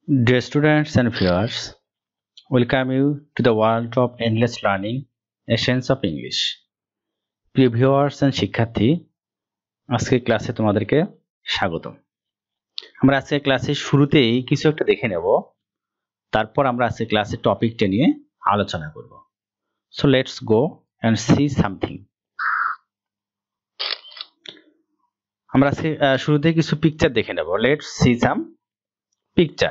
Dear students and viewers, welcome you to the world of endless learning, Essence of English. প্রিয় viewers and শিক্ষার্থী, আজকের ক্লাসে তোমাদেরকে স্বাগতম। আমরা আজকের ক্লাসের শুরুতেই কিছু একটা দেখে নেব, তারপর আমরা আজকের ক্লাসের টপিকটা নিয়ে আলোচনা করব। So let's go and see something. আমরা আজকে শুরুতেই কিছু পিকচার দেখে নেব। Let's see some picture.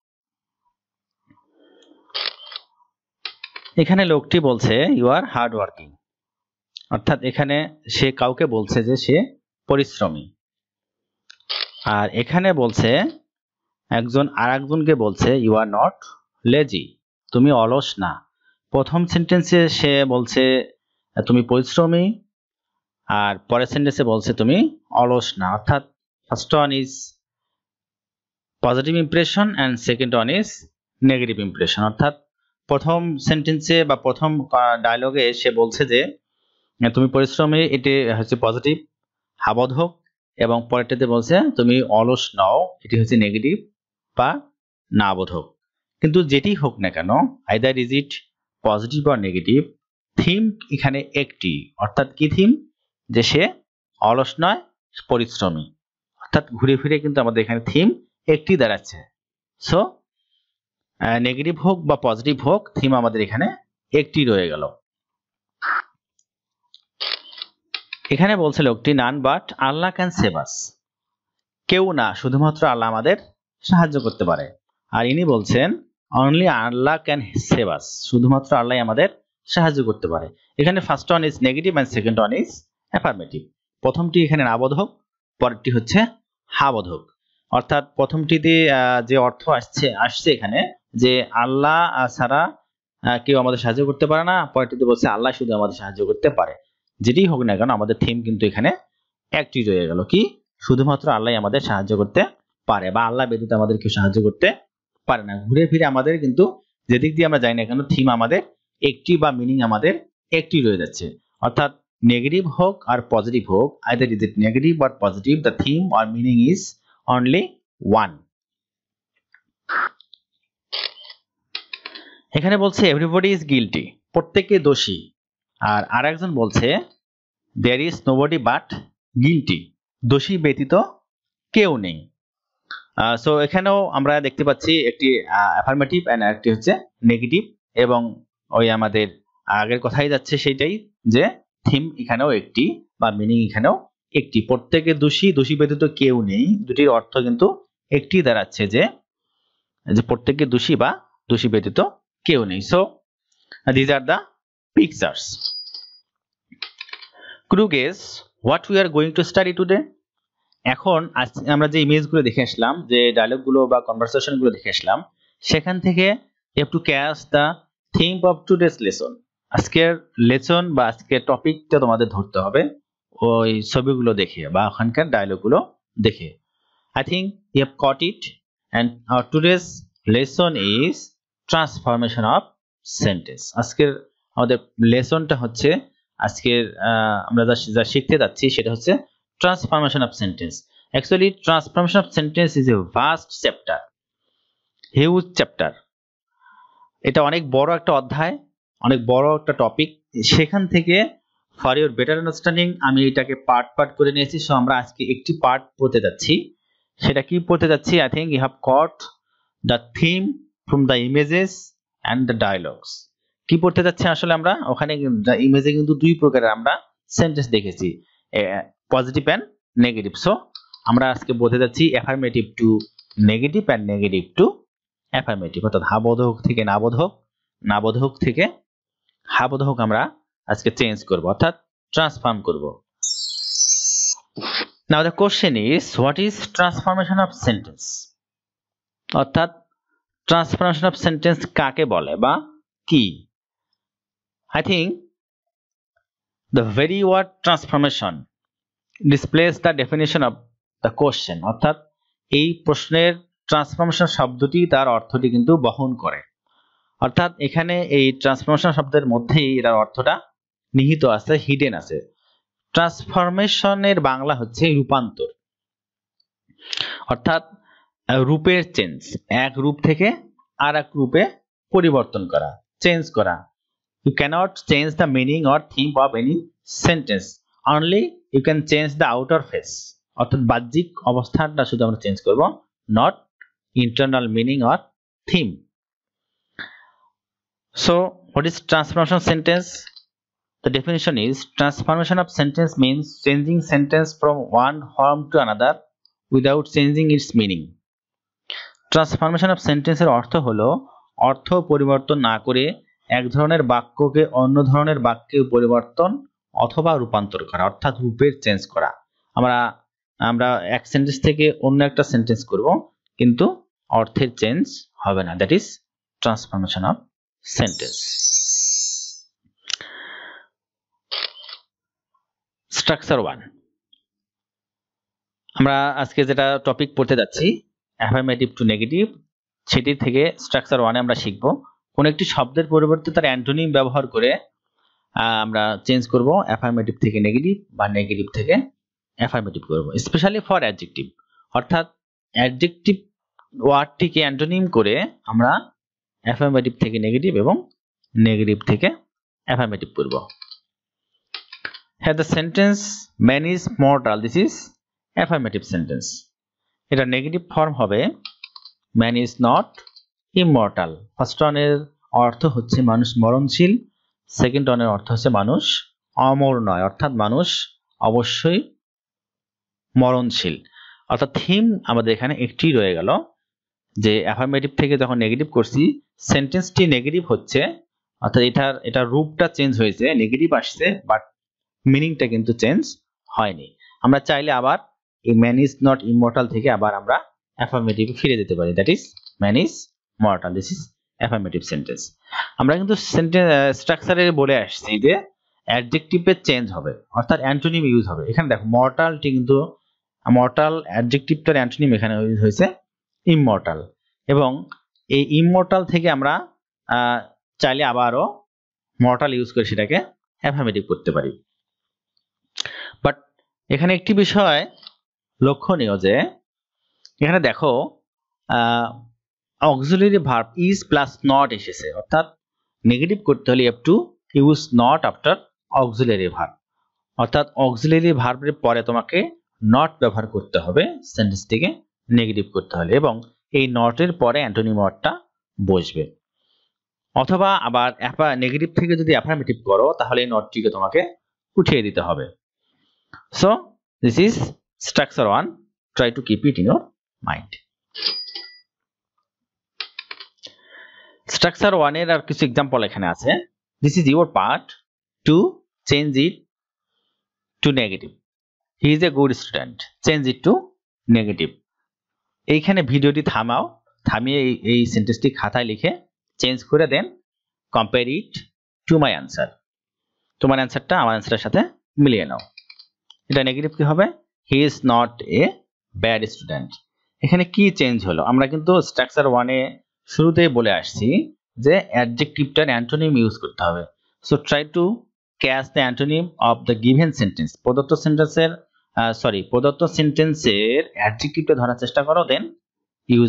এখানে লোকটি বলছে ইউ আর হার্ড ওয়ার্কিং, অর্থাৎ এখানে সে কাউকে বলছে যে সে পরিশ্রমী। আর এখানে বলছে একজন আরেকজনকে বলছে ইউ আর নট লেজি, তুমি অলস না। প্রথম সেন্টেন্সে সে বলছে তুমি পরিশ্রমী, আর পরের সেন্টেন্সে বলছে তুমি অলস না। অর্থাৎ first one is positive impression and second one is negative impression. অর্থাৎ প্রথম সেন্টেন্সে বা প্রথম ডায়লগে সে বলছে যে তুমি পরিশ্রমী, এটি হচ্ছে পজিটিভ হাবোধক, এবং পরেরটাতে বলছে তুমি অলস নও, এটি হচ্ছে নেগেটিভ বা না বোধক। কিন্তু যেটি হোক না কেন, আইদার ইজ ইট পজিটিভ বা নেগেটিভ, থিম এখানে একটি। অর্থাৎ কি থিম? যে সে অলস নয়, পরিশ্রমী। অর্থাৎ ঘুরে ফিরে কিন্তু আমাদের এখানে থিম একটি দাঁড়াচ্ছে। সো নেগেটিভ হোক বা পজিটিভ হোক, থিম আমাদের এখানে একটি রয়ে গেল। এখানে বলছে লোকটি none but Allah can save us, কেউ না, শুধুমাত্র আল্লাহ আমাদের সাহায্য করতে পারে। আর ইনি বলছেন only Allah can save us, শুধুমাত্র আল্লাহ আমাদের সাহায্য করতে পারে। এখানে first one is negative and second one is affirmative. প্রথমটি এখানে নাবোধক, পরেরটি হচ্ছে হাবোধক। অর্থাৎ প্রথমটিতে যে অর্থ আসছে এখানে যে আল্লাহ ছাড়া কেউ আমাদের সাহায্য করতে পারে না, পরেরটিতে বলছে আল্লাহ শুধু আমাদের সাহায্য করতে পারে। যেটি হোক না কেন আমাদের থিম কিন্তু এখানে একটি রয়ে গেল, কি? শুধুমাত্র আল্লাহ আমাদের সাহায্য করতে পারে, বা আল্লাহ ব্যতীত আমাদের কেউ সাহায্য করতে পারে না। ঘুরে ফিরে আমাদের কিন্তু যেদিক দিয়ে আমরা যাই না কেন, থিম আমাদের একটি বা মিনিং আমাদের একটি রয়ে যাচ্ছে। অর্থাৎ নেগেটিভ হোক আর পজিটিভ হোক, either is it negative or positive, the theme or meaning is only one. এখানে বলছে এভরিবডি ইজ গিলটি, প্রত্যেকে দোষী। আর আরেকজন বলছে there is nobody but guilty, দোষী ব্যতীত কেউ নেই। সো এখানেও আমরা দেখতে পাচ্ছি একটি অ্যাফার্মেটিভ এন্ড একটি হচ্ছে নেগেটিভ, এবং ওই আমাদের আগের কথাই যাচ্ছে সেইটাই, যে থিম এখানেও একটি বা মিনিং এখানেও একটি। প্রত্যেকে দোষী, দোষী ব্যতীত কেউ নেই, দুটির অর্থ কিন্তু একটি দাঁড়াচ্ছে, যে প্রত্যেকে দোষী বা দোষী ব্যতীত কেউ নেই। So these are the pictures. Could you guess what we are going to study today? এখন আমরা যে ইমেজগুলো দেখে আসলাম, যে ডায়লগগুলো বা কনভারসেশনগুলো দেখে আসলাম, সেখান থেকে you have to catch the theme of today's lesson. আজকের লেসন বা আজকের টপিকটা তোমাদের ধরতে হবে ওই ছবিগুলো দেখে বা ওখানকার ডায়লগগুলো দেখে। I think you have caught it, and our today's lesson is transformation of sentence. আজকের আমাদের লেসনটা হচ্ছে, আজকের আমরা যা শিখতে যাচ্ছি সেটা হচ্ছে transformation of sentence. Actually transformation of sentence is a vast chapter, huge chapter. এটা অনেক বড় একটা অধ্যায়, অনেক বড় একটা টপিক। সেখান থেকে ফর ইউর বেটার আন্ডারস্ট্যান্ডিং আমি এটাকে পার্ট পার্ট করে নিয়েছি। সো আমরা আজকে একটি পার্ট পড়তে যাচ্ছি। সেটা কি পড়তে যাচ্ছি? I think you have caught the theme from the images and the dialogues. কি পড়তে যাচ্ছে আসলে আমরা? ওখানে ইমেজে কিন্তু দুই প্রকারের আমরা সেন্টেন্স দেখেছি, পজিটিভ অ্যান্ড নেগেটিভ। সো আমরা আজকে বলতে যাচ্ছি affirmative to negative and negative to affirmative. অর্থাৎ হাবোধক থেকে নাবোধক, নাবোধক থেকে হাবোধক আমরা আজকে চেঞ্জ করব, অর্থাৎ ট্রান্সফর্ম করব। Now the question is, what is transformation of sentence? অর্থাৎ ট্রান্সফরমেশন অফ সেন্টেন্স কাকে বলে বা কি? I think the very word transformation displays the definition of the question. অর্থাৎ এই প্রশ্নের ট্রান্সফরমেশন শব্দটি তার অর্থটি কিন্তু বহন করে। অর্থাৎ এখানে এই ট্রান্সফরমেশন শব্দের মধ্যেই এর অর্থটা নিহিত আছে, হিডেন আছে। ট্রান্সফরমেশনের বাংলা হচ্ছে রূপান্তর। অর্থাৎ রূপের চেঞ্জ, এক রূপ থেকে আর এক রূপে পরিবর্তন করা, চেঞ্জ করা। You cannot change the meaning or theme of any sentence. Only you can change the outer face. অর্থাৎ বাহ্যিক অবস্থানটা শুধু আমরা চেঞ্জ করব, not internal meaning or theme. So, what is transformation sentence? The definition is transformation of sentence means changing sentence from one form to another without changing its meaning. Transformation of sentence এর অর্থ হলো অর্থ পরিবর্তন না করে এক ধরনের বাক্যকে অন্য ধরনের বাক্যে পরিবর্তন অথবা রূপান্তর করা, অর্থাৎ রূপের চেঞ্জ করা। আমরা এক সেন্টেন্স থেকে অন্য একটা সেন্টেন্স করব, কিন্তু অর্থের চেঞ্জ হবে না। That is transformation of sentence. Structure 1, আমরা আজকে যেটা টপিক পড়তে যাচ্ছি অ্যাফার্মেটিভ টু নেগেটিভ, সেটি থেকে স্ট্রাকচার 1 আমরা শিখব কোন একটি শব্দের পরিবর্তে তার অ্যান্টোনিম ব্যবহার করে আমরা চেঞ্জ করব অ্যাফার্মেটিভ থেকে নেগেটিভ বা নেগেটিভ থেকে অ্যাফার্মেটিভ করব, স্পেশালি ফর অ্যাডজেক্টিভ। অর্থাৎ অ্যাডজেক্টিভ ওয়ার্ডটিকে অ্যান্টোনিম করে আমরা অ্যাফার্মেটিভ থেকে নেগেটিভ এবং নেগেটিভ থেকে অ্যাফার্মেটিভ করব। হ্যাঁ, the sentence man is mortal, this is affirmative sentence. এটা নেগেটিভ ফর্ম হবে man is not immortal. First ওয়ানের অর্থ হচ্ছে মানুষ মরণশীল, সেকেন্ড ওয়ানের অর্থ হচ্ছে মানুষ অমর নয়, অর্থাৎ মানুষ অবশ্যই মরণশীল। অর্থাৎ থিম আমাদের এখানে একটি রয়ে গেল যে অ্যাফার্মেটিভ থেকে যখন নেগেটিভ করছি সেন্টেন্সটি নেগেটিভ হচ্ছে, অর্থাৎ এটার রূপটা চেঞ্জ হয়েছে, নেগেটিভ আসছে, বাট মিনিংটা কিন্তু চেঞ্জ হয়নি। আমরা চাইলে আবার এই ম্যান ইজ নট ইমর্টাল থেকে আবার আমরা অ্যাফার্মেটিভে ফিরে যেতে পারি, that is man is mortal, this is affirmative sentence. আমরা কিন্তু সেন্টেন্স স্ট্রাকচারে বলে আসছি যে অ্যাডজেক্টিভের চেঞ্জ হবে, অর্থাৎ অ্যান্টোনিম ইউজ হবে। এখানে দেখো মর্টালটি কিন্তু মর্টাল অ্যাডজেক্টিভটার অ্যান্টোনিম এখানে ইউজ হয়েছে ইমমর্টাল, এবং এই ইমমর্টাল থেকে আমরা চাইলে আবারও মর্টাল ইউজ করে সেটাকে অ্যাফার্মেটিভ করতে পারি। বাট এখানে একটি বিষয় লক্ষণীয় যে এখানে দেখো auxiliary verb is plus not এসেছে, অর্থাৎ নেগেটিভ করতে হলে have to use not after auxiliary verb, অর্থাৎ অক্সিলারি ভার্বের পরে তোমাকে নট ব্যবহার করতে হবে সেন্টেন্সটিকে নেগেটিভ করতে হলে, এবং এই নটের পরে অ্যান্টোনিম ওয়ার্ডটা বসবে। অথবা আবার নেগেটিভ থেকে যদি অ্যাফার্মেটিভ করো তাহলে এই নটটিকে তোমাকে উঠিয়ে দিতে হবে। So this is structure 1, try to keep it in your mind. Structure 1 এর আর কিছু এক্সাম্পল এখানে আছে। This is your part to change it to negative. He is a good student, change it to negative. এইখানে ভিডিওটি থামিয়ে এই সেন্টেন্সটি খাতায় লিখে চেঞ্জ করে then compare it to my answer. তোমার অ্যান্সারটা আমার অ্যান্সারের সাথে মিলিয়ে নাও। এটা নেগেটিভ কি হবে? He is not a bad student. এখানে কি চেঞ্জ হলো? আমরা কিন্তু স্ট্রাকচার 1 এ শুরুতেই বলে আসছি যে অ্যাডজেক্টিভটার অ্যান্টোনিম ইউজ করতে হবে। So try to catch the antonym of the given sentence. প্রদত্ত সেন্টেন্সের অ্যাডজেক্টিভটা ধরার চেষ্টা করো, then use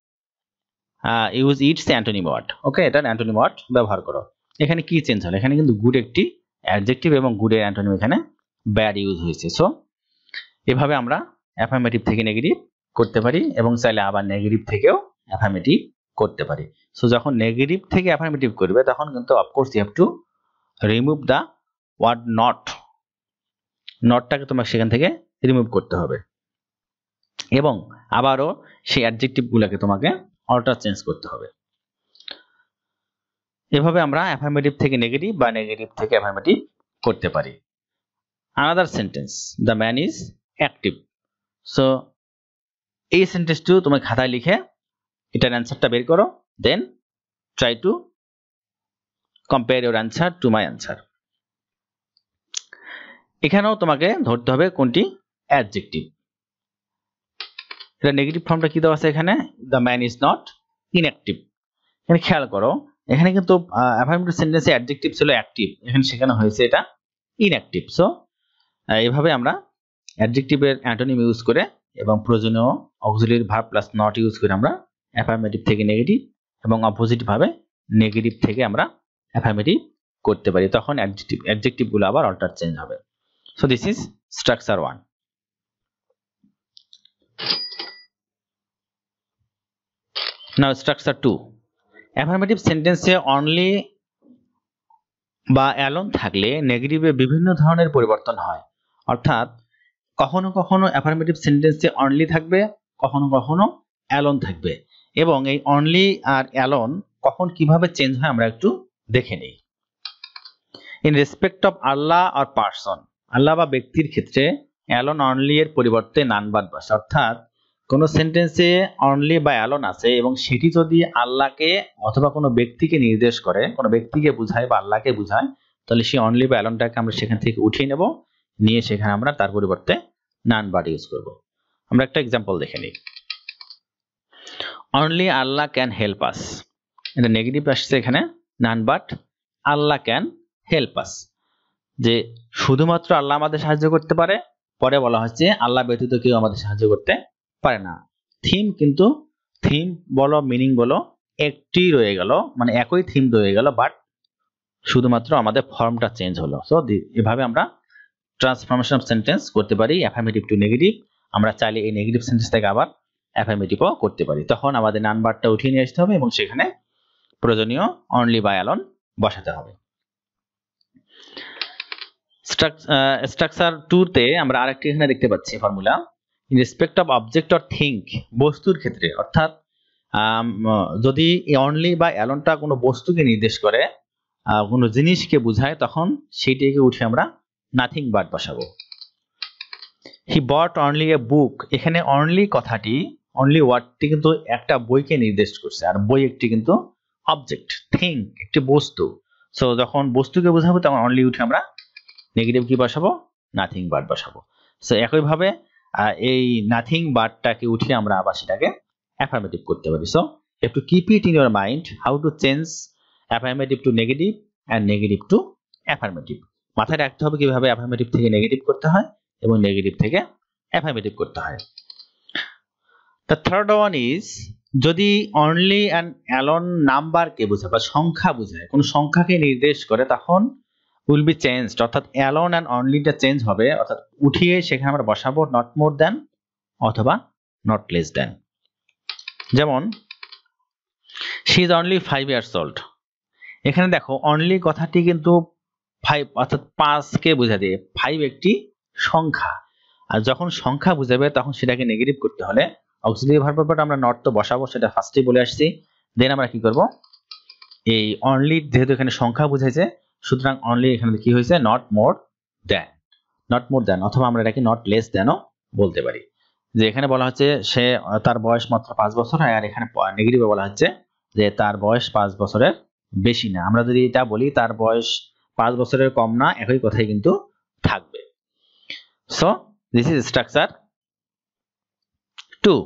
its antonym word. Okay, এটার অ্যান্টোনিম ওয়ার্ড ব্যবহার করো। এখানে কি চেঞ্জ হলো? এখানে কিন্তু গুড একটি অ্যাডজেক্টিভ এবং গুডের অ্যান্টোনিম এখানে ব্যাড ইউজ হয়েছে। সো এভাবে আমরা অ্যাফার্মেটিভ থেকে নেগেটিভ করতে পারি এবং চাইলে আবার নেগেটিভ থেকেও অ্যাফার্মেটিভ করতে পারি। সো যখন নেগেটিভ থেকে অ্যাফার্মেটিভ করবে তখন কিন্তু of course you have to remove the word not. নটটাকে তোমাকে সেখান থেকে রিমুভ করতে হবে এবং আবারও সেই অ্যাডজেক্টিভগুলোকে তোমাকে অল্টার চেঞ্জ করতে হবে। এভাবে আমরা অ্যাফার্মেটিভ থেকে নেগেটিভ বা নেগেটিভ থেকে অ্যাফার্মেটিভ করতে পারি। Another sentence, the man is active. So এই সেন্টেন্সটিও তুমি খাতায় লিখে এটার অ্যান্সারটা বের করো, then try to compare your answer to my answer. এখানেও তোমাকে ধরতে হবে কোনটি অ্যাডজেক্টিভ। এটা নেগেটিভ ফর্মটা কি দেওয়া আছে এখানে? The man is not inactive. এখানে খেয়াল করো, এখানে কিন্তু অ্যাফার্মেটিভ সেন্টেন্সে অ্যাডজেক্টিভ ছিল অ্যাক্টিভ, এখানে শেখানো হয়েছে এটা ইনঅ্যাক্টিভ। সো এভাবে আমরা অ্যাডজেক্টিভের অ্যান্টোনিম ইউজ করে এবং প্রয়োজনীয় auxiliary verb plus not use করে আমরা অ্যাফার্মেটিভ থেকে নেগেটিভ এবং অপোজিট ভাবে নেগেটিভ থেকে আমরা অ্যাফার্মেটিভ করতে পারি, তখন অ্যাডজেক্টিভ গুলো আবার অল্টার চেঞ্জ হবে। So this is structure 1. Now structure 2. Affirmative সেন্টেন্সে অনলি বা অ্যালোন থাকলে নেগেটিভে বিভিন্ন ধরনের পরিবর্তন হয়। অর্থাৎ কখনো কখনো অ্যাফার্মেটিভ সেন্টেন্সে অনলি থাকবে, কখনো কখনো অ্যালোন থাকবে, এবং এই অনলি আর অ্যালোন কখন কিভাবে চেঞ্জ হয় আমরা একটু দেখে নিই। ইন রেসপেক্ট অফ আল্লাহ আর পারসন, আল্লাহ বা ব্যক্তির ক্ষেত্রে অ্যালোন অনলি এর পরিবর্তে নান বাদ বসে। অর্থাৎ কোন সেন্টেন্সে অনলি বা অ্যালোন আছে এবং সেটি যদি আল্লাহকে অথবা কোনো ব্যক্তিকে নির্দেশ করে, কোনো ব্যক্তিকে বোঝায় বা আল্লাহকে বোঝায়, তাহলে সেই অনলি বা অ্যালোনটাকে আমরা সেখান থেকে উঠিয়ে নেব, নিয়ে সেখানে আমরা তার পরিবর্তে নান বাট ইউজ করব। আমরা একটা এক্সাম্পল দেখে নিই। Only Allah can help us, এটা নেগেটিভ আসছে এখানে, none but Allah can help us, যে শুধুমাত্র আল্লাহ আমাদের সাহায্য করতে পারে, পরে বলা হচ্ছে আল্লাহ ব্যতীত কেউ আমাদের সাহায্য করতে পারে না। থিম কিন্তু থিম বলো মিনিং বলো একটি রয়ে গেল, মানে একই থিম রয়ে গেল, বাট শুধুমাত্র আমাদের ফর্মটা চেঞ্জ হলো। সো এভাবে আমরা ট্রান্সফরমেশন অফ সেন্টেন্স করতে পারি, অ্যাফার্মেটিভ টু নেগেটিভ। আমরা চাইলে এই নেগেটিভ সেন্টেন্সটাকে আবার অ্যাফার্মেটিভও করতে পারি। তখন আমাদের নান বারটা উঠিয়ে নিয়ে আসতে হবে এবং সেখানে প্রয়োজনীয় অনলি বা অ্যালোন বসাতে হবে। স্ট্রাকচার 2 তে আমরা আরেকটি এখানে দেখতে পাচ্ছি formula, in respect of object or thing, বস্তুর ক্ষেত্রে। অর্থাৎ যদি অনলি বা অ্যালোনটা কোনো বস্তুকে নির্দেশ করে, কোনো জিনিসকে বোঝায়, তখন সেইটিকে উঠে আমরা নাথিং বাট বসাবো। হি বট অনলি এ বুক, এখানে অনলি কথাটি, অনলি ওয়ার্ডটি কিন্তু একটা বইকে নির্দেশ করছে, আর বই একটি কিন্তু অবজেক্ট, থিং একটি বস্তু। সো যখন বস্তুকে বোঝাবো তখন অনলি উঠে আমরা নেগেটিভ কি বসাবো, নাথিং বাট বসাবো। সো একইভাবে এই নাথিং বাটটাকে উঠিয়ে আমরা আবার সেটাকে অ্যাফার্মেটিভ করতে পারি। So you have to keep it in your mind how to change affirmative to negative and negative to affirmative. মাথায় রাখতে হবে কিভাবে অ্যাফার্মেটিভ থেকে নেগেটিভ করতে হয় এবং নেগেটিভ থেকে অ্যাফার্মেটিভ করতে হয়। দ্য থার্ড ওয়ান ইজ, যদি অনলি অ্যান্ড অ্যালোন নাম্বারকে বোঝায় বা সংখ্যা বোঝায়, কোন সংখ্যাকে নির্দেশ করে, তখন উইল বি চেঞ্জড, অর্থাৎ অ্যালোন অ্যান্ড অনলিটা চেঞ্জ হবে, অর্থাৎ উঠিয়ে সেখানে আমরা বসাবো নট মোর দ্যান অথবা নট লেস দ্যান। যেমন she is only 5 years old, এখানে দেখো অনলি কথাটি কিন্তু 5 অর্থাৎ 5 কে বোঝা দিয়ে, 5 একটি সংখ্যা, আর যখন সংখ্যা বুঝাবে তখন সেটাকে নেগেটিভ করতে হলে অক্সিলিয়ারি ভার্বের পর আমরা নট তো বসাবো, সেটা ফার্স্টেই বলে আসছি। দেন আমরা কি করব, এই অনলি যেহেতু এখানে সংখ্যা বুঝাইছে, সুতরাং অনলি এখানে কি হয়েছে, not more than, not more than, অথবা আমরা এটাকে নট লেস দ্যানও বলতে পারি। যে এখানে বলা হচ্ছে সে তার বয়স মাত্র 5 বছর, আর এখানে নেগেটিভে বলা হচ্ছে যে তার বয়স 5 বছরের বেশি না। আমরা যদি এটা বলি তার বয়স 5 বছরের কম না, একই কথাই কিন্তু থাকবে। So this is structure 2.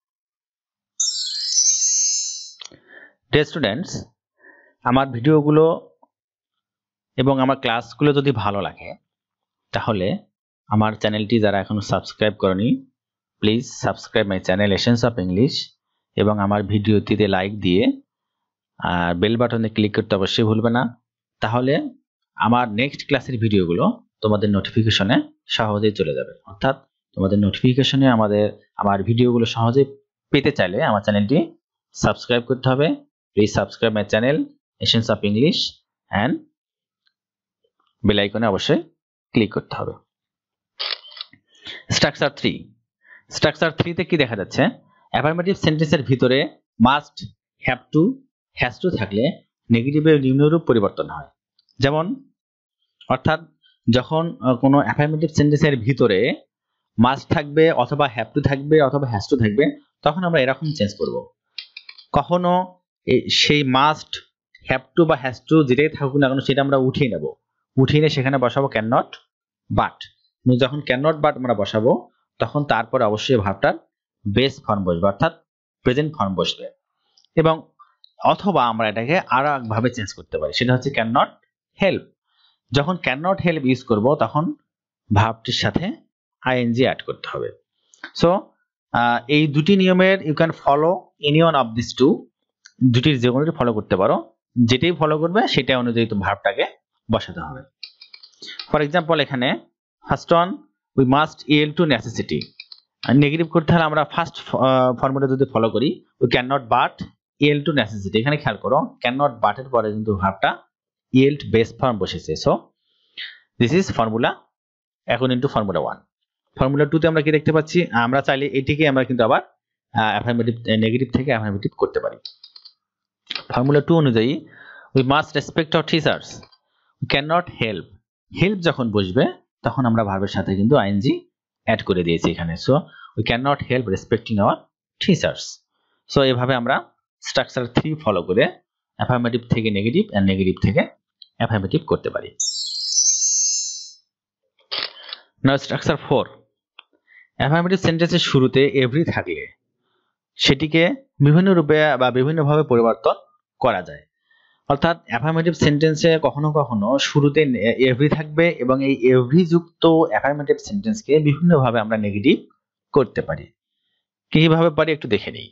Dear students, আমার ভিডিওগুলো এবং আমার ক্লাসগুলো যদি ভালো লাগে, তাহলে আমার চ্যানেলটি যারা এখনো সাবস্ক্রাইব করেনি, please subscribe my channel essence of English, এবং আমার ভিডিওটিতে লাইক দিয়ে আর বেল বাটনে ক্লিক করতে অবশ্যই ভুলবে না। তাহলে আমার নেক্সট ক্লাসের ভিডিওগুলো তোমাদের নোটিফিকেশনে সহজেই চলে যাবে। অর্থাৎ তোমাদের নোটিফিকেশনে আমার ভিডিওগুলো সহজে পেতে চাইলে আমার চ্যানেলটি সাবস্ক্রাইব করতে হবে। Please subscribe my channel essence of English and bell আইকনে অবশ্যই ক্লিক করতে হবে। স্ট্রাকচার 3, স্ট্রাকচার 3 তে কি দেখা যাচ্ছে, অ্যাফার্মেটিভ সেন্টেন্সের ভিতরে must, have to, has to থাকলে নেগেটিভের নিম্নরূপ পরিবর্তন হয়। যেমন অর্থাৎ যখন কোনো অ্যাফার্মেটিভ সেন্টেন্সের ভিতরে মাস্ট থাকবে অথবা হ্যাভ টু থাকবে অথবা হ্যাজ টু থাকবে, তখন আমরা এরকম চেঞ্জ করব। কখনো সেই মাস্ট, হ্যাভ টু বা হ্যাজ টু যেটাই থাকুক না কেন সেটা আমরা উঠিয়ে নেব, উঠিয়ে নিয়ে সেখানে বসাবো ক্যান নট বাট। যখন ক্যান নট বাট আমরা বসাবো তখন তারপরে অবশ্যই ভার্বটার বেস ফর্ম বসবে, অর্থাৎ প্রেজেন্ট ফর্ম বসবে। এবং অথবা আমরা এটাকে আরো একভাবে চেঞ্জ করতে পারি, সেটা হচ্ছে ক্যান নট হেল্প। যখন ক্যান নট হেল্প ইউজ করব তখন ভার্বটির সাথে আইএনজি অ্যাড করতে হবে। সো এই দুটি নিয়মের you can follow any one of this two, দুটির যে কোনোটি ফলো করতে পারো, যেটাই ফলো করবে সেটা অনুযায়ী তো ভার্বটাকে বসাতে হবে। ফর এক্সাম্পল এখানে first one we must yield to necessity, negative করতে হলে আমরা ফার্স্ট ফর্মুলা যদি ফলো করি we can not but yield to necessity, এখানে খেয়াল করো ক্যান নট বাটের পরে কিন্তু ভার্বটা ইয়েল্ড বেস ফর্ম বসেছে। সো দিস ইজ ফর্মুলা এখন ইনটু ফর্মুলা 1। ফর্মুলা 2 তে আমরা কি দেখতে পাচ্ছি, আমরা চাইলে এটিকে আমরা কিন্তু আবার অ্যাফার্মেটিভ নেগেটিভ থেকে অ্যাফার্মেটিভ করতে পারি। ফর্মুলা 2 অনুযায়ী we must respect our teachers, we can not help, help যখন বসবে তখন আমরা ভার্বের সাথে কিন্তু আইএনজি অ্যাড করে দিয়েছি এখানে। So we can not help respecting our teachers. So এভাবে আমরা স্ট্রাকচার 3 ফলো করে অ্যাফার্মেটিভ থেকে নেগেটিভ এন্ড নেগেটিভ থেকে অ্যাফার্মেটিভ করতে পারি। নাও স্ট্রাকচার 4, অ্যাফার্মেটিভ সেন্টেন্সের শুরুতে এভরি থাকলে সেটিকে বিভিন্ন রূপে বা বিভিন্নভাবে পরিবর্তন করা যায়। অর্থাৎ অ্যাফার্মেটিভ সেন্টেন্সে কখনো কখনো শুরুতে এভরি থাকবে এবং এই এভরি যুক্ত অ্যাফার্মেটিভ সেন্টেন্সকে বিভিন্নভাবে আমরা নেগেটিভ করতে পারি। কিভাবে পারি একটু দেখে নিই।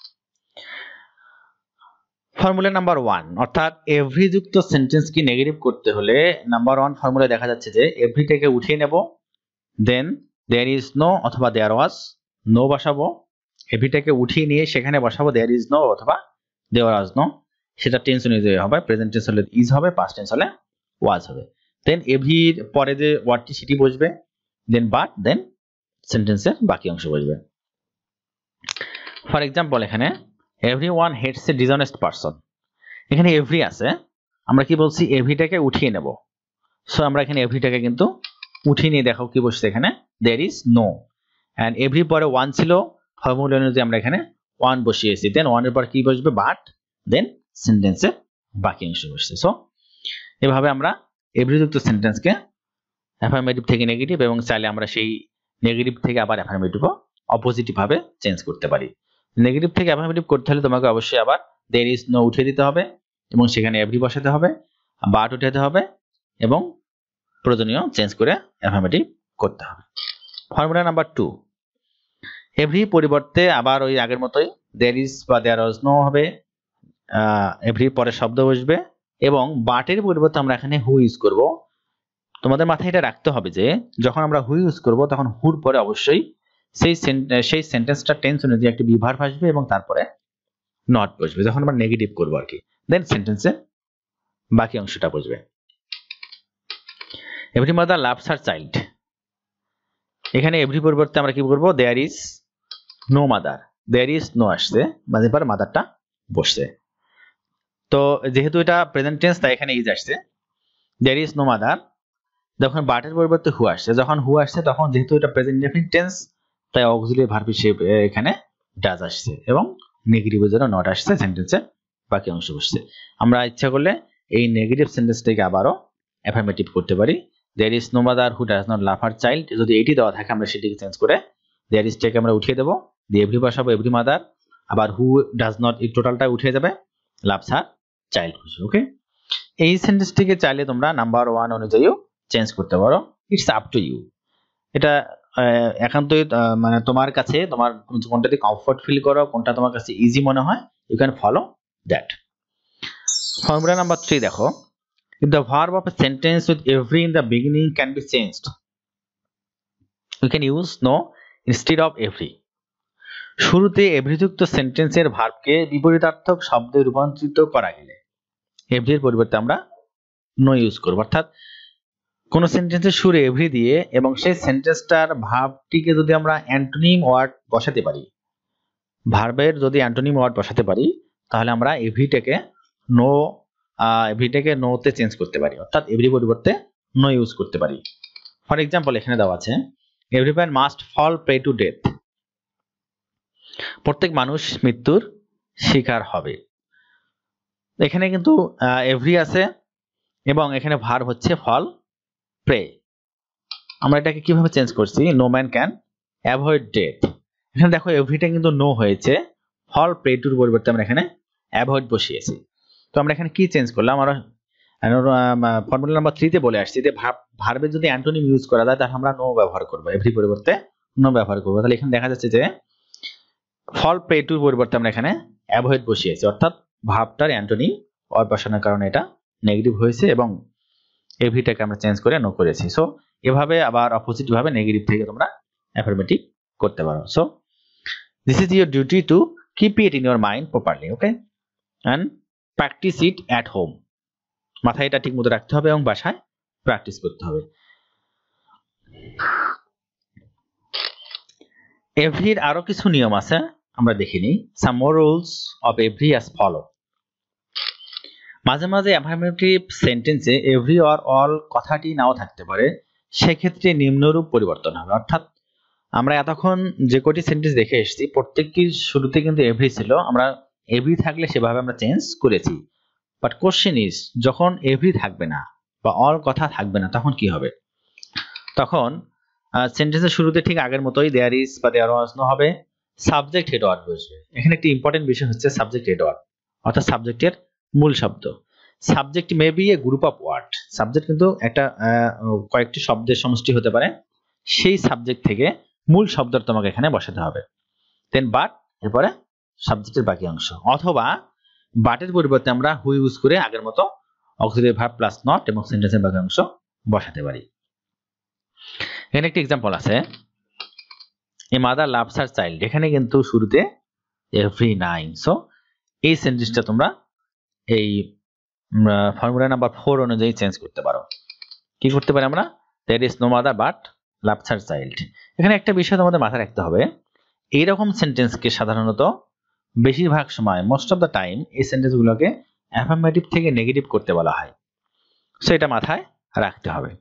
ফর্মুলা নাম্বার 1, অর্থাৎ এভরি যুক্ত সেন্টেন্সকে নেগেটিভ করতে হলে নাম্বার 1 ফর্মুলা দেখা যাচ্ছে যে এভরিটাকে উঠিয়ে নেব, দেন দেয়ার ইজ নো অথবা দেয়ার ওয়াজ নো বসাবো, এভরিটাকে উঠিয়ে নিয়ে সেখানে বসাবো দেয়ার ইজ নো অথবা দেয়ার ওয়াজ নো, সেটা টেন্স অনুযায়ী হবে, প্রেজেন্ট টেন্স হলে ইজ হবে, পাস্ট টেন্স হলে ওয়াজ হবে। দেন এভরির পরে যে ওয়ার্ডটি সেটি বসবে, দেন বাট, দেন সেন্টেন্সের বাকি অংশ বসবে। ফর এক্সাম্পল এখানে everyone hates a dishonest person, এখানে এভরি আছে, আমরা কি বলছি এভরিটাকে উঠিয়ে নেব। সো আমরা এখানে এভরিটাকে কিন্তু উঠিয়ে নিয়ে দেখো কি বসছে এখানে there is no, and every পরে 1 ছিল, ফর্মুলা অনুযায়ী আমরা এখানে 1 বসিয়েছি, দেন 1 এর পর কি বসবে বাট, দেন সেন্টেন্সের বাকি অংশ বসছে। সো এভাবে আমরা এভরি যুক্ত সেন্টেন্সকে অ্যাফার্মেটিভ থেকে নেগেটিভ এবং চাইলে আমরা সেই নেগেটিভ থেকে আবার অ্যাফার্মেটিভ অপোজিটিভ ভাবে চেঞ্জ করতে পারি। নেগেটিভ থেকে অ্যাফার্মেটিভ করতে হলে তোমাকে অবশ্যই আবার দেয়ার ইজ নো উঠিয়ে দিতে হবে এবং সেখানে এভরি বসাতে হবে, বাট উঠাতে হবে এবং প্রয়োজনীয় চেঞ্জ করে অ্যাফার্মেটিভ করতে হবে। ফর্মুলা নাম্বার 2, এভরি পরিবর্তে আবার ওই আগের মতোই দেয়ার ইজ বা দেয়ার ওয়াজ নো হবে, এভরি পরে শব্দ বসবে এবং বাটের পরিবর্তে আমরা এখানে হু ইউজ করব। তোমাদের মাথায় এটা রাখতে হবে যে যখন আমরা হু ইউজ করব তখন হুর পরে অবশ্যই সেই সেন্টেন্সটা টেন্স অনুযায়ী একটি বিভার্ব আসবে এবং তারপরে নট বসবে যখন আমরা নেগেটিভ করব আর কি, দেন সেন্টেন্সে বাকি অংশটা বসবে। Every mother loves her child, এখানে এভরি পরিবর্তে আমরা কি করব there is no mother, there is no আসছে, মাঝে পর মাদারটা বসছে। তো যেহেতু এটা প্রেজেন্ট টেন্স তাই এখানে ইজ আসছে, দেয়ার ইজ নো মাদার, যখন বাটের পরিবর্তে হু আসছে, যখন হু আসছে তখন যেহেতু এটা প্রেজেন্ট ইনডেফিনিট টেন্স তাই অক্সিলিয়ারি ভার্ব হিসেবে এখানে ডাজ আসছে এবং নেগেটিভের জন্য নট আসছে, সেন্টেন্সের বাকি অংশ বসছে। আমরা ইচ্ছা করলে এই নেগেটিভ সেন্টেন্সটাকে আবারও অ্যাফার্মেটিভ করতে পারি, there is no mother who does not love her child, যদি এটি দেওয়া থাকে আমরা সেটিকে চেঞ্জ করে দেয়ার ইজটাকে আমরা উঠিয়ে দেবো, দিয়ে এভরি বসাবো, এভরি মাদার, আবার হু ডাজ নট এই টোটালটা উঠে যাবে, লাভস হার চাইল্ড বসবে। ওকে, এই সেন্টেন্সটিকে চাইলে তোমরা নাম্বার 1 অনুযায়ীও চেঞ্জ করতে পারো, ইটস আপ টু ইউ। এটা একান্তই মানে তোমার কাছে, তোমার কোনটাতে কমফর্ট ফিল করো, কোনটা তোমার কাছে ইজি মনে হয়, you can follow that. Formula number 3 দেখো, if the verb of a sentence with every in the beginning can be changed, we can use no instead of every। শুরুতে এভরি যুক্ত সেন্টেন্সের ভার্বকে বিপরীতার্থক শব্দে রূপান্তরিত করা গেলে এভরি এর পরিবর্তে আমরা নো ইউজ করব। অর্থাৎ কোন সেন্টেন্সের শুরু এভরি দিয়ে এবং সেই সেন্টেন্সটার ভার্বটিকে যদি আমরা অ্যান্টোনিম ওয়ার্ড বসাতে পারি, ভার্বের যদি অ্যান্টোনিম ওয়ার্ড বসাতে পারি তাহলে আমরা এভরিটাকে নোতে চেঞ্জ করতে পারি, অর্থাৎ এভরি পরিবর্তে নো ইউজ করতে পারি। ফর এক্সাম্পল এখানে দেওয়া আছে everyone must fall prey to death, প্রত্যেক মানুষ মৃত্যুর শিকার হবে। এখানে কিন্তু এভরি আছে এবং এখানে ভার্ব হচ্ছে ফল প্রে, আমরা এটাকে কিভাবে চেঞ্জ করছি, no man can avoid death. এখানে দেখো এভরিটা কিন্তু নো হয়েছে, ফল প্রে টুর পরিবর্তে আমরা এখানে অ্যাভয়েড বসিয়েছি। তো আমরা এখানে কি চেঞ্জ করলাম, আমরা ফর্মুলা নাম্বার 3 তে বলে আসছি যে ভার্বে যদি অ্যান্টোনিম ইউজ করা যায় তাহলে আমরা নো ব্যবহার করব, এভরি পরিবর্তে নো ব্যবহার করব। তাহলে এখানে দেখা যাচ্ছে যে ফল প্রে টুর পরিবর্তে আমরা এখানে অ্যাভয়েড বসিয়েছি, অর্থাৎ ভার্বটার অ্যান্টোনিম অর বসানোর কারণে এটা নেগেটিভ হয়েছে এবং এভরিটাকে আমরা চেঞ্জ করে নো করেছি। সো এভাবে আবার অপোজিট ভাবে নেগেটিভ থেকে তোমরা অ্যাফার্মেটিভ করতে পারো। So this is your duty to keep it in your mind properly, okay, and practise it at home. মাথায় এটা ঠিক মতো রাখতে হবে এবং বাসায় প্র্যাকটিস করতে হবে। এভরির আরো কিছু নিয়ম আছে, আমরা দেখিনি। Some more rules of every as follow. মাঝে মাঝে অ্যাফার্মেটিভ সেন্টেন্সে এভরি অর অল কথাটি নাও থাকতে পারে, সেক্ষেত্রে নিম্নরূপ পরিবর্তন হবে। অর্থাৎ আমরা এতক্ষণ যে কটি সেন্টেন্স দেখে এসেছি প্রত্যেকটির শুরুতে কিন্তু এভরি ছিল, আমরা এভরি থাকলে সেভাবে আমরা চেঞ্জ করেছি। বাট কোশ্চেন ইজ, যখন এভরি থাকবে না বা অল কথা থাকবে না তখন কি হবে? তখন সেন্টেন্সের শুরুতে ঠিক আগের মতোই দেয়ার ইজ বা দেয়ার ওয়াজ নো হবে, সাবজেক্ট হেড ওয়ার্ড বসবে। এখানে একটি ইম্পর্টেন্ট বিষয় হচ্ছে সাবজেক্ট হেড ওয়ার্ড, অর্থাৎ সাবজেক্টের মূল শব্দ। Subject may be a group of word. Subject কিন্তু একটা কয়েকটি শব্দের সমষ্টি হতে পারে, সেই সাবজেক্ট থেকে মূল শব্দ তোমাকে এখানে বসাতে হবে। দেন বাট, এরপরে সাবজেক্টের বাকি অংশ, অথবা বাটের পরিবর্তে আমরা হু ইউজ করে আগের মতো অক্সিলারি ভার্ব প্লাস নট এবং সেন্টেন্সের বাকি অংশ বসাতে পারি। এখানে একটি এক্সাম্পল আছে, a mother loves her child. এখানে কিন্তু শুরুতে এভরি নাইন। সো এই সেন্টেন্সটা তোমরা এই ফর্মুলা নাম্বার 4 অনুযায়ী চেঞ্জ করতে পারো। কি করতে পারি আমরা? There is no mother but loves her child. এখানে একটা বিষয় তোমাদের মাথায় রাখতে হবে, এইরকম সেন্টেন্সকে সাধারণত বেশিরভাগ সময়, মোস্ট অফ দ্য টাইম, এই সেন্টেন্সগুলোকে অ্যাফার্মেটিভ থেকে নেগেটিভ করতে বলা হয়। সো এটা মাথায় রাখতে হবে।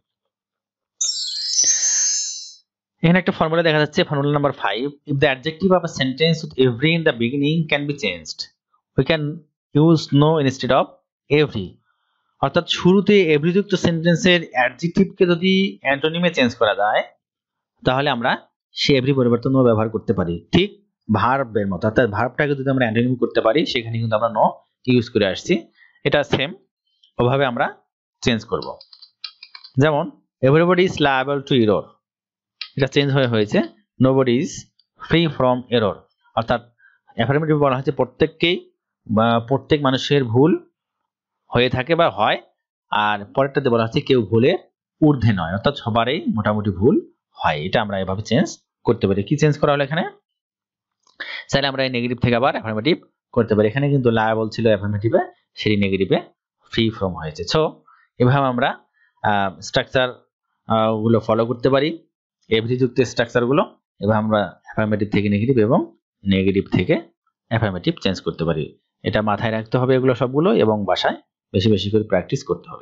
এখানে একটা ফর্মুলা দেখা যাচ্ছে, formula number 5, if the adjective of a sentence with every in the beginning can be changed, we can use no instead of every। অর্থাৎ শুরুতে এভরি যুক্ত সেন্টেন্সের অ্যাডজেক্টিভকে যদি অ্যান্টোনিমে চেঞ্জ করা যায়, তাহলে আমরা সে এভরি পরিবর্তে নো ব্যবহার করতে পারি, ঠিক ভার্বের মতো। অর্থাৎ ভার্বটাকে যদি আমরা অ্যান্টোনিম করতে পারি, সেখানে কিন্তু আমরা নো ইউজ করে আসছি। এটা সেম ওভাবে আমরা চেঞ্জ করব। যেমন everybody is liable to error, এটা চেঞ্জ হয়েছে nobody is free from error. অর্থাৎ অ্যাফার্মেটিভ বলা হচ্ছে প্রত্যেক মানুষের ভুল হয়ে থাকে বা হয়, আর পরেরটাতে বলা হচ্ছে কেউ ভুলের ঊর্ধ্বে নয়, অর্থাৎ সবারই মোটামুটি ভুল হয়। এটা আমরা এভাবে চেঞ্জ করতে পারি। কি চেঞ্জ করা হলো এখানে? চাইলে আমরা এই নেগেটিভ থেকে আবার অ্যাফার্মেটিভ করতে পারি। এখানে কিন্তু লায়াবল ছিল অ্যাফার্মেটিভে, সেই নেগেটিভে ফ্রি ফ্রম হয়েছে। সো এভাবে আমরা স্ট্রাকচার গুলো ফলো করতে পারি, এভরি যুক্ত স্ট্রাকচার গুলো। এবার আমরা অ্যাফার্মেটিভ থেকে নেগেটিভ এবং নেগেটিভ থেকে অ্যাফার্মেটিভ চেঞ্জ করতে পারি। এটা মাথায় রাখতে হবে এগুলো সবগুলো, এবং বাসায় বেশি বেশি করে প্র্যাকটিস করতে হবে।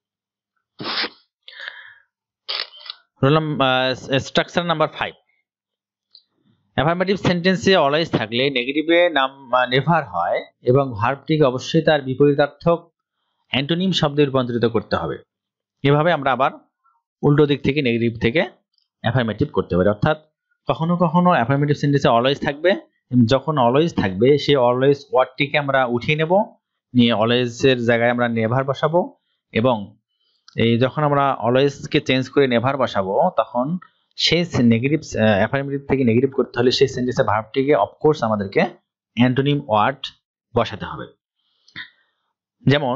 স্ট্রাকচার নাম্বার 5, অ্যাফার্মেটিভ সেন্টেন্সে অলওয়েজ থাকলে নেগেটিভে নেভার হয় এবং ভার্বটিকে অবশ্যই তার বিপরীতার্থক অ্যান্টোনিম শব্দে রূপান্তরিত করতে হবে। এভাবে আমরা আবার উল্টো দিক থেকে নেগেটিভ থেকে অ্যাফার্মেটিভ করতে পারি। অর্থাৎ কখনো কখনো অ্যাফার্মেটিভ সেন্টেন্সে অলওয়েজ থাকবে, যখন অলওয়েজ থাকবে সেই অলওয়েজ ওয়ার্ডটিকে আমরা উঠিয়ে নেব, নিয়ে অলওয়েজ এর জায়গায় আমরা নেভার বসাবো, এবং এই যখন আমরা অলওয়েজকে চেঞ্জ করে নেভার বসাবো, তখন সেই নেগেটিভ অ্যাফার্মেটিভ থেকে নেগেটিভ করতে হলে সেই সেন্টেন্সের ভার্বটিকে অফকোর্স আমাদেরকে অ্যান্টোনিম ওয়ার্ড বসাতে হবে। যেমন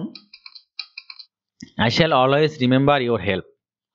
I shall always remember your help,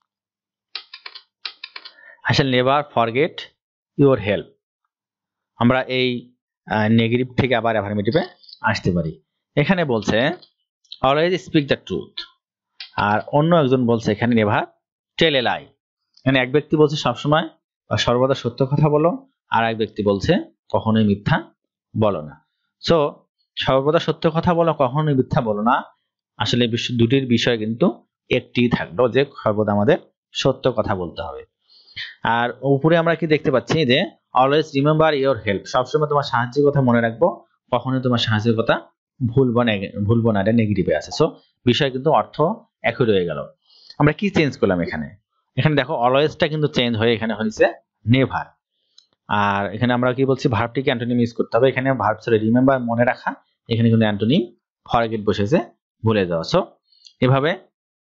I shall never forget your help। আমরা এই নেগেটিভ থেকে আবার অ্যাফার্মেটিভে আসতে পারি। এখানে বলছে অলওয়েজ স্পিক দ্য ট্রুথ, আর অন্য একজন বলছে এখানে নেভার টেল এ লাই। এখানে এক ব্যক্তি বলছে সবসময় বা সর্বদা সত্য কথা বলো, আর এক ব্যক্তি বলছে কখনোই মিথ্যা বলো না। সো সর্বদা সত্য কথা বলো, কখনোই মিথ্যা বলো না, আসলে দুটির বিষয় কিন্তু একটি থাকলো, যে সর্বদা আমাদের সত্য কথা বলতে হবে। আর উপরে আমরা কি দেখতে পাচ্ছি যে অলওয়েজ রিমেম্বার ইওর হেল্প, সবসময় তোমার সাহায্যের কথা মনে রাখবো, কখনোই তোমার সাহায্যের কথা ভুলবো না, এটা নেগেটিভে আছে। সো বিষয় কিন্তু অর্থ একই রয়ে গেল। আমরা কি চেঞ্জ করলাম এখানে? এখানে দেখো অলওয়েজটা কিন্তু চেঞ্জ হয়ে এখানে হয়েছে নেভার। আর এখানে আমরা কি বলছি, ভার্বটিকে অ্যান্টোনিম ইউজ করতে হবে। এখানে ভার্ব ছিল রিমেম্বার, মনে রাখা, এখানে কিন্তু অ্যান্টোনিম ফরগেট বসেছে, ভুলে যাওয়া। সো এভাবে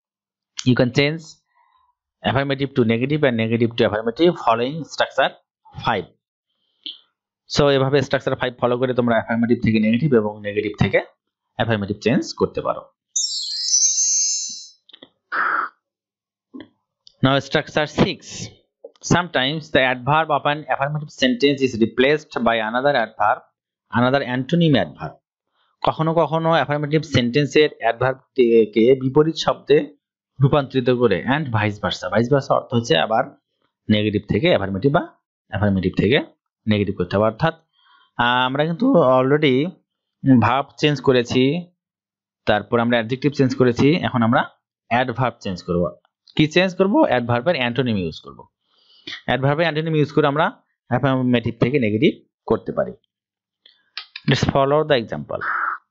you can change affirmative to negative and negative to affirmative following structure 5 so এভাবে স্ট্রাকচার 5 ফলো করে তোমরা অ্যাফার্মেটিভ থেকে নেগেটিভ এবং নেগেটিভ থেকে অ্যাফার্মেটিভ চেঞ্জ করতে পারো now structure 6 sometimes the adverb of an affirmative sentence is replaced by another adverb another antonym adverb কখনো কখনো অ্যাফার্মেটিভ সেন্টেন্সের অ্যাডভার্বকে বিপরীত শব্দে রূপান্তরিত করে এন্ড ভাইস ভার্সা অর্থ হচ্ছে আবার নেগেটিভ থেকে অ্যাফার্মেটিভ বা অ্যাফার্মেটিভ থেকে নেগেটিভ করতে হবে অর্থাৎ আমরা কিন্তু অলরেডি ভার্ব চেঞ্জ করেছি তারপর আমরা অ্যাডজেক্টিভ চেঞ্জ করেছি এখন আমরা অ্যাডভার্ব চেঞ্জ করব কি চেঞ্জ করব অ্যাডভার্বের অ্যান্টোনিম ইউজ করব অ্যাডভার্বের অ্যান্টোনিম ইউজ করে আমরা অ্যাফার্মেটিভ থেকে নেগেটিভ করতে পারি let's follow the example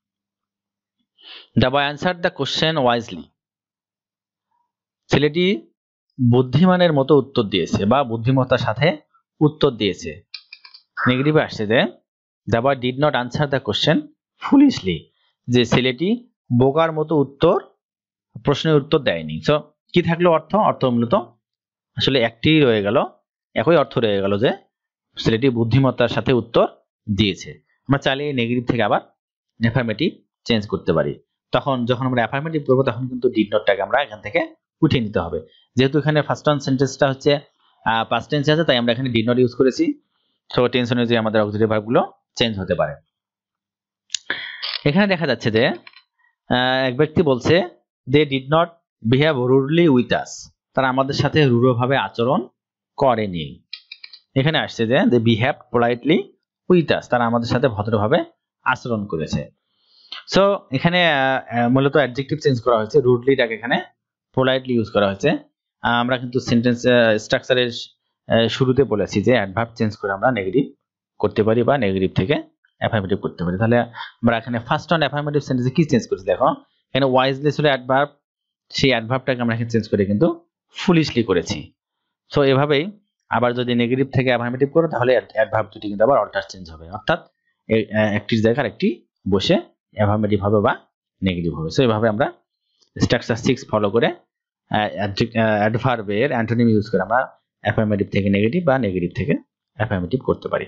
the boy answered the question wisely ছেলেটি বুদ্ধিমানের মতো উত্তর দিয়েছে বা বুদ্ধিমত্তার সাথে উত্তর দিয়েছে নেগেটিভে আসছে যে the boy did not answer the question foolishly যে ছেলেটি বোকার মতো প্রশ্নের উত্তর দেয়নি সো কি থাকলো অর্থ মূলত আসলে একটি রয়ে গেল একই অর্থ রয়ে গেল যে ছেলেটি বুদ্ধিমত্তার সাথে উত্তর দিয়েছে আমরা চাইলে নেগেটিভ থেকে আবার অ্যাফার্মেটিভ চেঞ্জ করতে পারি তখন যখন আমরা অ্যাফার্মেটিভ করব তখন কিন্তু ডিড নটটাকে আমরা এখান থেকে উঠিয়ে নিতে হবে যেহেতু এখানে ফার্স্ট ওয়ান সেন্টেন্সটা হচ্ছে পাস্ট টেন্স আছে তাই আমরা এখানে ডিড নট ইউজ করেছি সো টেন্স অনুযায়ী আমাদের অক্সিলারি ভার্বগুলো চেঞ্জ হতে পারে এখানে দেখা যাচ্ছে যে এক ব্যক্তি বলছে they did not behave rudely with us তারা আমাদের সাথে রূঢ়ভাবে আচরণ করেনি এখানে আসছে যে they behave politely with us তারা আমাদের সাথে ভদ্রভাবে আচরণ করেছে সো এখানে মূলত অ্যাডজেক্টিভ চেঞ্জ করা হয়েছে রুডলিটাকে এখানে পোলাইটলি ইউজ করা হয়েছে আমরা কিন্তু সেন্টেন্স স্ট্রাকচারের শুরুতে বলেছি যে অ্যাডভার্ব চেঞ্জ করে আমরা নেগেটিভ করতে পারি বা নেগেটিভ থেকে অ্যাফার্মেটিভ করতে পারি তাহলে আমরা এখানে ফার্স্ট অন অ্যাফার্মেটিভ সেন্টেন্সে কি চেঞ্জ করেছি দেখো এখানে ওয়াইজলি ছিল অ্যাডভার্ব সেই অ্যাডভার্বটাকে আমরা এখানে চেঞ্জ করে কিন্তু ফুলিশলি করেছি সো এভাবেই আবার যদি নেগেটিভ থেকে অ্যাফার্মেটিভ করো তাহলে অ্যাডভার্ব দুটি কিন্তু আবার অল্টার চেঞ্জ হবে অর্থাৎ একটির জায়গায় একটি বসে অ্যাফার্মেটিভ হবে বা নেগেটিভ হবে সো এভাবে আমরা স্ট্রাকচার 6 ফলো করে অ্যাডভার্বের অ্যান্টোনিম ইউজ করে আমরা অ্যাফার্মেটিভ থেকে নেগেটিভ বা নেগেটিভ থেকে অ্যাফার্মেটিভ করতে পারি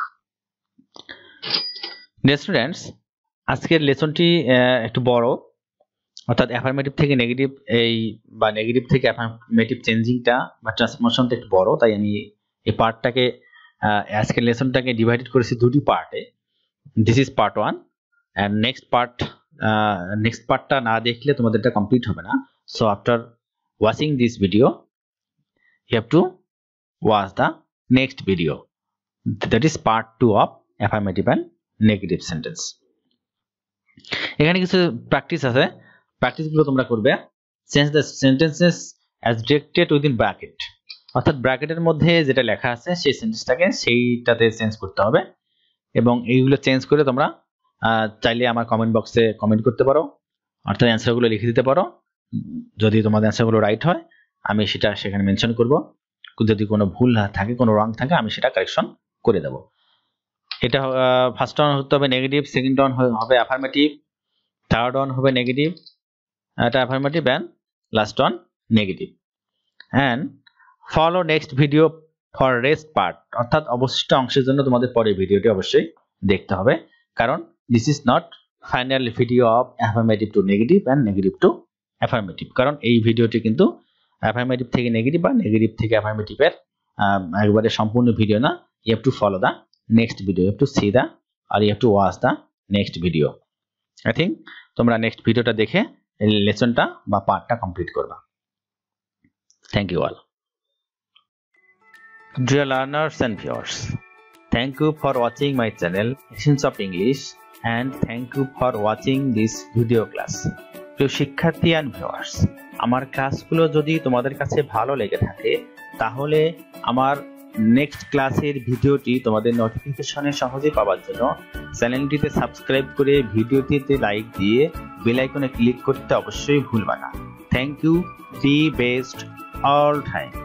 ডিয়ার স্টুডেন্টস আজকের লেসনটি একটু বড় অর্থাৎ অ্যাফার্মেটিভ থেকে নেগেটিভ বা নেগেটিভ থেকে অ্যাফার্মেটিভ চেঞ্জিংটা বা ট্রান্সফরমেশনটা একটু বড় তাই আমি এই পার্টটাকে আজকের লেসনটাকে ডিভাইডেড করেছি দুটি পার্টে this is part 1 and next পার্টটা না দেখলে তোমাদের এটা কমপ্লিট হবে না so after watching this video you have to watch the next video that is part 2 of affirmative and negative sentence এখানে কিছু প্র্যাকটিস আছে প্র্যাকটিসগুলো তোমরা করবে change the sentences as directed within bracket অর্থাৎ ব্র্যাকেটের মধ্যে যেটা লেখা আছে সেই সেন্টেন্সটাকে সেইটাতে চেঞ্জ করতে হবে এবং এইগুলো চেঞ্জ করে তোমরা চাইলে আমার কমেন্ট বক্সে কমেন্ট করতে পারো অর্থাৎ অ্যান্সারগুলো লিখে দিতে পারো যদি তোমাদের অ্যান্সারগুলো রাইট হয় আমি সেটা সেখানে মেনশন করব যদি কোনো ভুল থাকে কোনো রং থাকে আমি সেটা কারেকশন করে দেব এটা ফার্স্ট অন হতে হবে নেগেটিভ সেকেন্ড অন হবে অ্যাফার্মেটিভ থার্ড অন হবে নেগেটিভ এটা affirmative and last one negative and follow next video for rest part অর্থাৎ অবশিষ্ট অংশের জন্য তোমাদের পরের ভিডিওটি অবশ্যই দেখতে হবে কারণ this is not final video of affirmative to negative and negative to affirmative কারণ এই ভিডিওটি কিন্তু অ্যাফার্মেটিভ থেকে নেগেটিভ বা নেগেটিভ থেকে অ্যাফার্মেটিভের একবারে সম্পূর্ণ ভিডিও না you have to follow the next video you have to see the আর you have to watch the next video I think তোমরা নেক্সট ভিডিওটা দেখে এই লেসনটা বা পার্টটা কমপ্লিট করবা thank you all Dear learners and viewers, thank you for watching my channel Essence of English and thank you for watching this video class. প্রিয় শিক্ষার্থী and viewers, আমার ক্লাসগুলো যদি তোমাদের কাছে ভালো লেগে থাকে তাহলে আমার নেক্সট ক্লাসের ভিডিওটি তোমাদের নোটিফিকেশনে সহজে পাওয়ার জন্য চ্যানেলটিতে সাবস্ক্রাইব করে ভিডিওটিতে লাইক দিয়ে বেল আইকনে ক্লিক করতে অবশ্যই ভুলবা না। Thank you, be best all time.